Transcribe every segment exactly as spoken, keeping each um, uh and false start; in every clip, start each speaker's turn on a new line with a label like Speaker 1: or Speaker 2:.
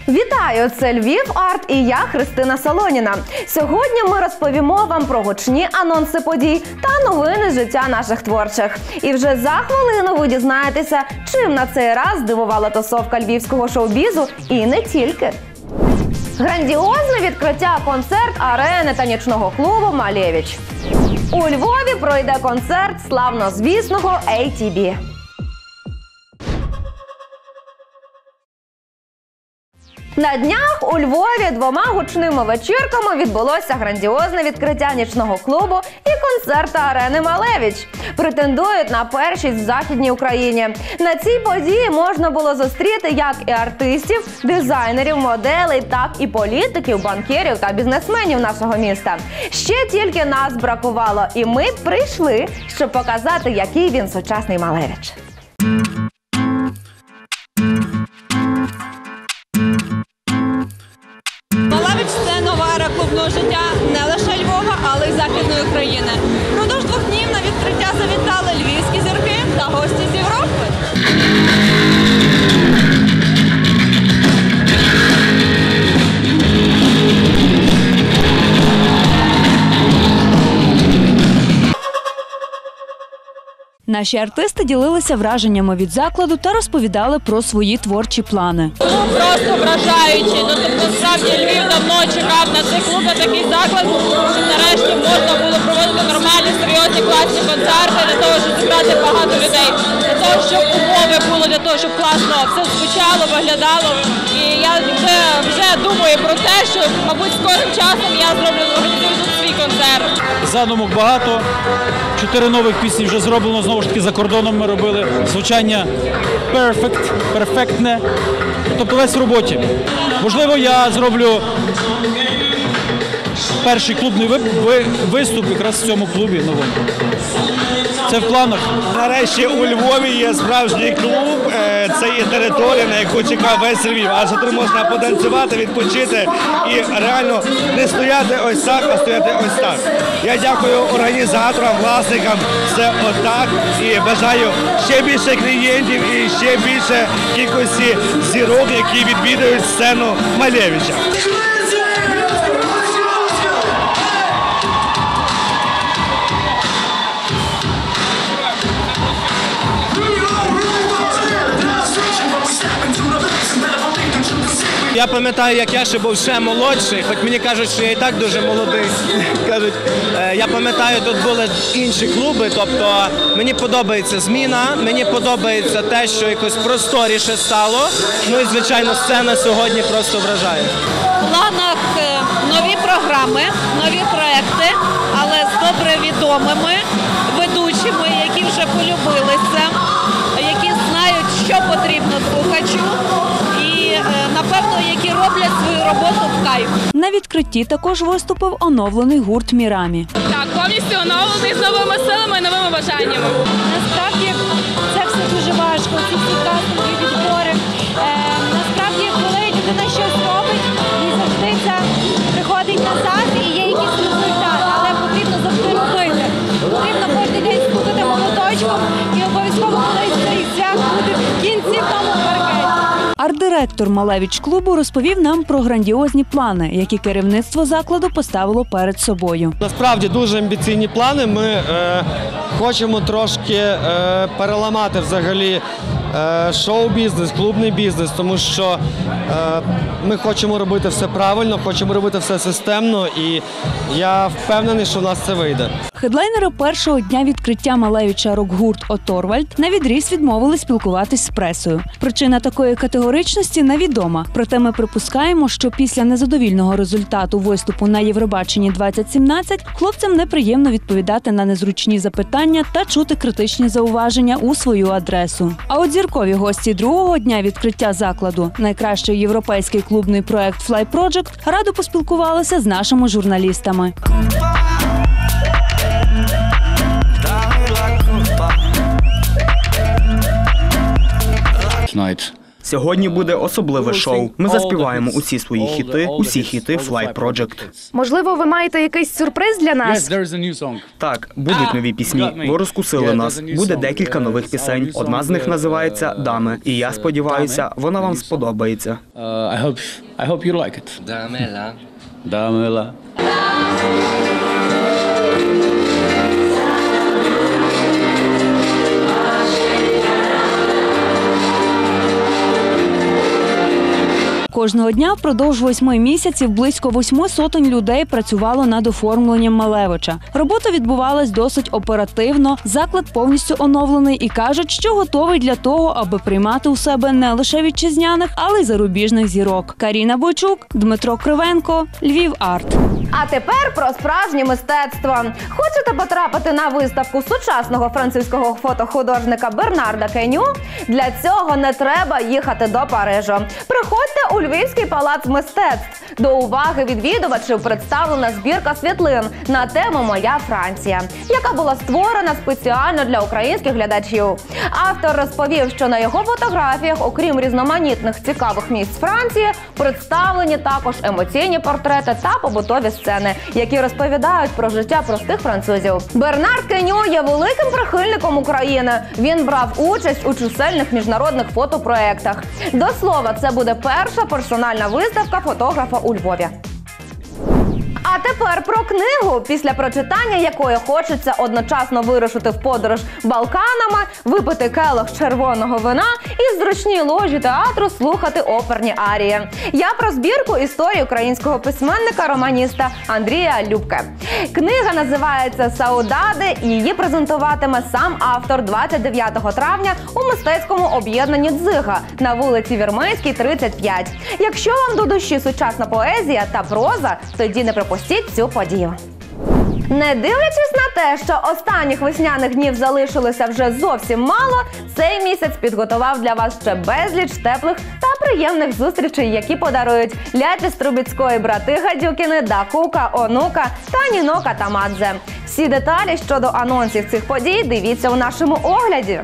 Speaker 1: Вітаю! Це Львів Арт і я, Христина Солоніна. Сьогодні ми розповімо вам про гучні анонси подій та новини з життя наших творчих. І вже за хвилину ви дізнаєтеся, чим на цей раз здивувала тусовка львівського шоу-бізу і не тільки. Грандіозне відкриття концерт-арени та нічного клубу «Малевич». У Львові пройде концерт славнозвісного ей ті бі. На днях у Львові двома гучними вечірками відбулося грандіозне відкриття нічного клубу і концерту арени «Малевич». Претендують на першість в Західній Україні. На цій події можна було зустріти як і артистів, дизайнерів, моделей, так і політиків, банкірів та бізнесменів нашого міста. Ще тільки нас бракувало, і ми прийшли, щоб показати, який він сучасний Малевич.
Speaker 2: Малевич – це нова ера клубного життя не лише Львова, але й Західної України. Продовж двох днів на відкриття завітали львівські зірки та гості з Європи.
Speaker 3: Наші артисти ділилися враженнями від закладу та розповідали про свої творчі плани.
Speaker 2: Просто вражаючи. Ну, тобто, справді, Львів давно чекав на цей клуб, на такий заклад, щоб нарешті можна було проводити нормальні, серйозні, класні концерти, для того, щоб зібрати багато людей, для того, щоб умови були, для того, щоб класно все звучало, виглядало. І я вже, вже думаю про те, що, мабуть, скорим часом я зроблю, організую тут свій концерт.
Speaker 4: Задумок багато. Чотири нових пісні вже зроблено, знову ж таки, за кордоном ми робили. Звучання перфект, перфектне, тобто весь в роботі. Можливо, я зроблю перший клубний виступ якраз в цьому клубі новому. Це в планах.
Speaker 5: Нарешті у Львові є справжній клуб, це є територія, на яку чекав весь Львів. Адже тут можна потанцювати, відпочити і реально не стояти ось так, а стояти ось так. Я дякую організаторам, власникам, все отак і бажаю ще більше клієнтів і ще більше кількості зірок, які відвідують сцену Малевича.
Speaker 6: Я пам'ятаю, як я ще був ще молодший, хоч мені кажуть, що я і так дуже молодий. Кажуть, я пам'ятаю, тут були інші клуби, тобто мені подобається зміна, мені подобається те, що якось просторіше стало, ну і, звичайно, сцена сьогодні просто вражає.
Speaker 2: В планах нові програми, нові проекти, але з добре відомими ведучими, які вже полюбилися, які знають, що потрібно слухачу. Напевно, які роблять свою роботу в кайф.
Speaker 3: На відкритті також виступив оновлений гурт «Мірамі».
Speaker 2: Так, повністю оновлений, з новими силами і новими бажаннями.
Speaker 7: Насправді це все дуже важко, ці всі кастинги, відбори. Е, насправді, коли людина щось робить, і завжди це приходить назад і є якийсь результат, але потрібно завжди робити. Потрібно кожен день стукати молоточком і обов'язково колись цей свят буде в кінці в тому паркеті.
Speaker 3: Арт-директор «Малевич-клубу» розповів нам про грандіозні плани, які керівництво закладу поставило перед собою.
Speaker 6: Насправді дуже амбіційні плани. Ми е, хочемо трошки е, переламати взагалі е, шоу-бізнес, клубний бізнес, тому що е, ми хочемо робити все правильно, хочемо робити все системно, і я впевнений, що в нас це вийде.
Speaker 3: Хедлайнери першого дня відкриття Малевича рок-гурт «Оторвальд» навідріз відмовили спілкуватись з пресою. Причина такої категоричності невідома. Проте ми припускаємо, що після незадовільного результату виступу на Євробаченні двадцять сімнадцять хлопцям неприємно відповідати на незручні запитання та чути критичні зауваження у свою адресу. А от зіркові гості другого дня відкриття закладу, найкращий європейський клубний проект Fly Project, радо поспілкувалися з нашими журналістами.
Speaker 8: Tonight Сьогодні буде особливе шоу. Ми заспіваємо усі свої хіти, усі хіти Fly Project.
Speaker 9: Можливо, ви маєте якийсь сюрприз для нас?
Speaker 8: Так, будуть нові пісні. Ви розкусили нас. Буде декілька нових пісень. Одна з них називається «Дами». І я сподіваюся, вона вам сподобається.
Speaker 4: Дамела.
Speaker 3: Кожного дня впродовж восьми місяців близько восьми сотень людей працювало над оформленням Малевича. Робота відбувалась досить оперативно, заклад повністю оновлений і кажуть, що готовий для того, аби приймати у себе не лише вітчизняних, але й зарубіжних зірок. Каріна Бойчук, Дмитро Кривенко, Львів Арт.
Speaker 1: А тепер про справжнє мистецтво. Хочете потрапити на виставку сучасного французького фотохудожника Бернарда Кеню? Для цього не треба їхати до Парижу. Приходьте у Львівський палац мистецтв. До уваги відвідувачів представлена збірка світлин на тему «Моя Франція», яка була створена спеціально для українських глядачів. Автор розповів, що на його фотографіях, окрім різноманітних цікавих місць Франції, представлені також емоційні портрети та побутові сцени, які розповідають про життя простих французів. Бернард Кеню є великим прихильником України. Він брав участь у чисельних міжнародних фотопроєктах. До слова, це буде перша персональна виставка фотографа у Львові. А тепер про книгу, після прочитання якої хочеться одночасно вирушити в подорож Балканами, випити келих червоного вина і в зручній ложі театру слухати оперні арії. Я про збірку історії українського письменника-романіста Андрія Любке. Книга називається «Саудади» і її презентуватиме сам автор двадцять дев'ятого травня у мистецькому об'єднанні «Дзига» на вулиці Вірменській, тридцять п'ять. Якщо вам до душі сучасна поезія та проза, тоді не пропустіть цю подію. Не дивлячись на те, що останніх весняних днів залишилося вже зовсім мало, цей місяць підготував для вас ще безліч теплих та приємних зустрічей, які подарують Ляпіс Трубецької, брати Гадюкіни, Дакука, Онука та Ніно Катамадзе. Всі деталі щодо анонсів цих подій дивіться у нашому огляді.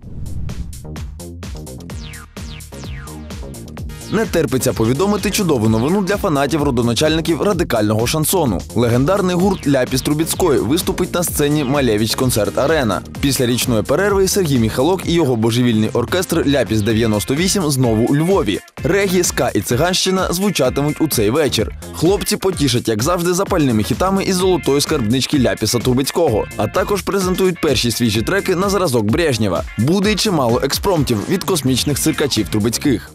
Speaker 10: Не терпиться повідомити чудову новину для фанатів-родоначальників радикального шансону. Легендарний гурт «Ляпіс Трубецької» виступить на сцені Малевич Концерт Арена. Після річної перерви Сергій Міхалок і його божевільний оркестр «Ляпіс дев'яносто вісім» знову у Львові. Регі, ска і циганщина звучатимуть у цей вечір. Хлопці потішать, як завжди, запальними хітами із золотої скарбнички Ляпіса Трубецького, а також презентують перші свіжі треки на зразок Брежнєва. Буде й чимало експромтів від космічних циркачів Трубецьких.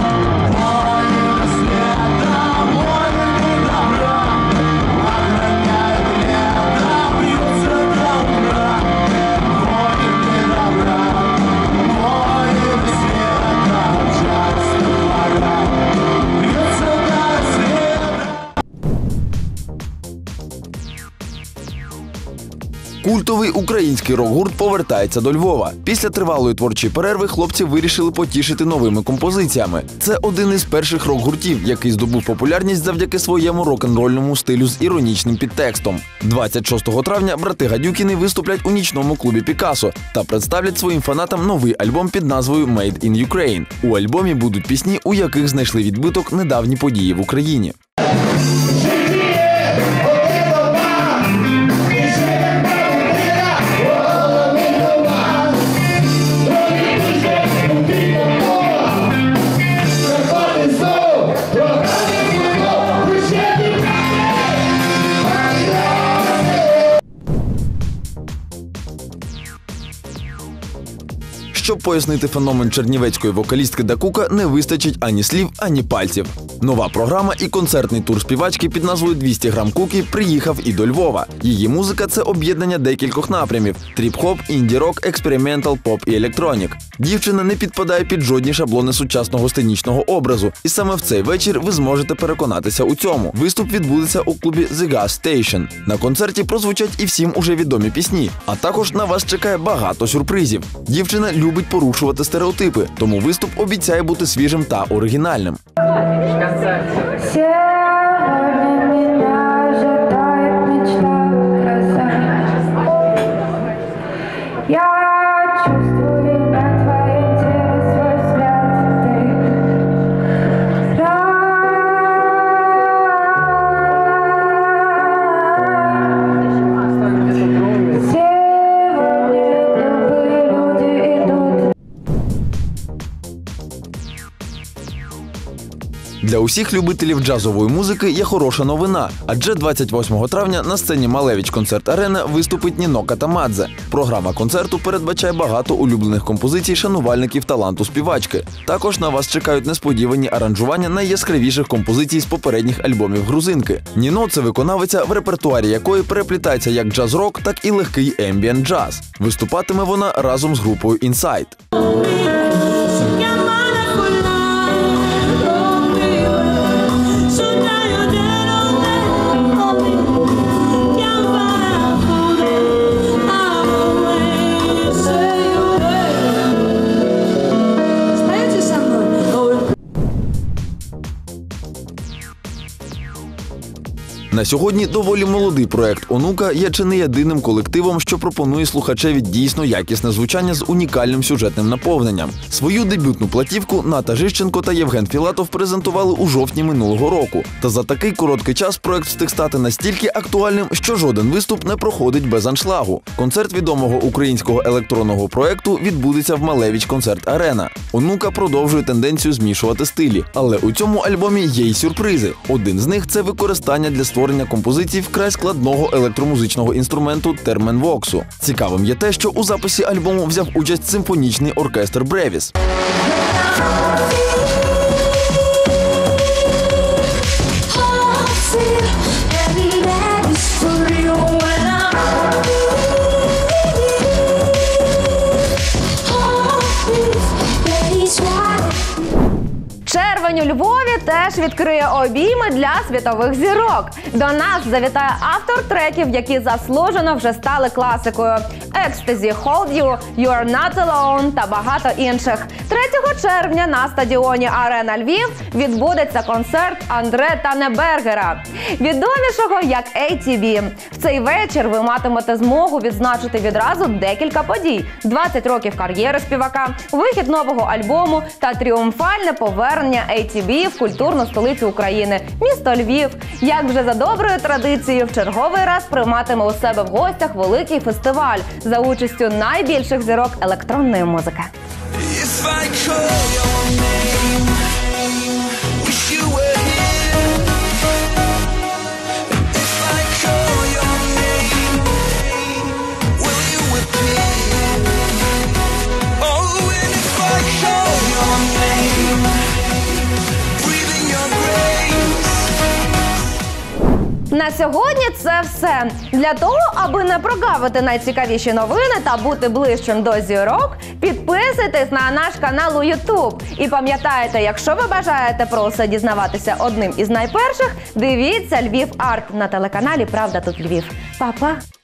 Speaker 10: Культовий український рок-гурт повертається до Львова. Після тривалої творчої перерви хлопці вирішили потішити новими композиціями. Це один із перших рок-гуртів, який здобув популярність завдяки своєму рок-н-рольному стилю з іронічним підтекстом. двадцять шостого травня брати Гадюкіни виступлять у нічному клубі «Пікасо» та представлять своїм фанатам новий альбом під назвою «Made in Ukraine». У альбомі будуть пісні, у яких знайшли відбиток недавні події в Україні. Щоб пояснити феномен чернівецької вокалістки Дакука, не вистачить ані слів, ані пальців. Нова програма і концертний тур співачки під назвою двісті грам кукі приїхав і до Львова. Її музика – це об'єднання декількох напрямів – тріп-хоп, інді-рок, експериментал, поп і електронік. Дівчина не підпадає під жодні шаблони сучасного сценічного образу. І саме в цей вечір ви зможете переконатися у цьому. Виступ відбудеться у клубі The Gas Station. На концерті прозвучать і всім уже відомі пісні. А також на вас чекає багато сюрпризів. Дівчина любить порушувати стереотипи, тому виступ обіцяє бути свіжим та оригінальним.
Speaker 11: Я чувствую на твоем теле свой взгляд, ты
Speaker 10: Для усіх любителів джазової музики є хороша новина, адже двадцять восьмого травня на сцені Малевич Концерт-Арена виступить Ніно Катамадзе. Програма концерту передбачає багато улюблених композицій шанувальників таланту співачки. Також на вас чекають несподівані аранжування найяскравіших композицій з попередніх альбомів грузинки. Ніно – це виконавиця, в репертуарі якої переплітається як джаз-рок, так і легкий ембієнт джаз. Виступатиме вона разом з групою Inside. На сьогодні доволі молодий проект «Онука» є чи не єдиним колективом, що пропонує слухачеві дійсно якісне звучання з унікальним сюжетним наповненням. Свою дебютну платівку Ната Жищенко та Євген Філатов презентували у жовтні минулого року. Та за такий короткий час проект встиг стати настільки актуальним, що жоден виступ не проходить без аншлагу. Концерт відомого українського електронного проекту відбудеться в Малевич Концерт-Арена. «Онука» продовжує тенденцію змішувати стилі. Але у цьому альбомі є й сюрпризи. Один з них – це використання для створення композицій вкрай складного електромузичного інструменту терменвоксу. Цікавим є те, що у записі альбому взяв участь симфонічний оркестр Бревіс.
Speaker 1: Червень у Львові теж відкриє обійми для світових зірок. До нас завітає автор треків, які заслужено вже стали класикою: «Ecstasy», «Hold You», «You're Not Alone» та багато інших. третього червня на стадіоні «Арена Львів» відбудеться концерт Андре Танебергера, відомішого як ей ті бі. В цей вечір ви матимете змогу відзначити відразу декілька подій: двадцять років кар'єри співака, вихід нового альбому та тріумфальне повернення ей ті бі в культурну столицю України – місто Львів. Як вже за доброю традицією, в черговий раз прийматиме у себе в гостях великий фестиваль за участю найбільших зірок електронної музики. На сьогодні це все. Для того, аби не прогавити найцікавіші новини та бути ближчим до зірок, підписуйтесь на наш канал у ютуб. І пам'ятайте, якщо ви бажаєте про усе дізнаватися одним із найперших, дивіться «Львів Арт» на телеканалі «Правда тут Львів». Па-па!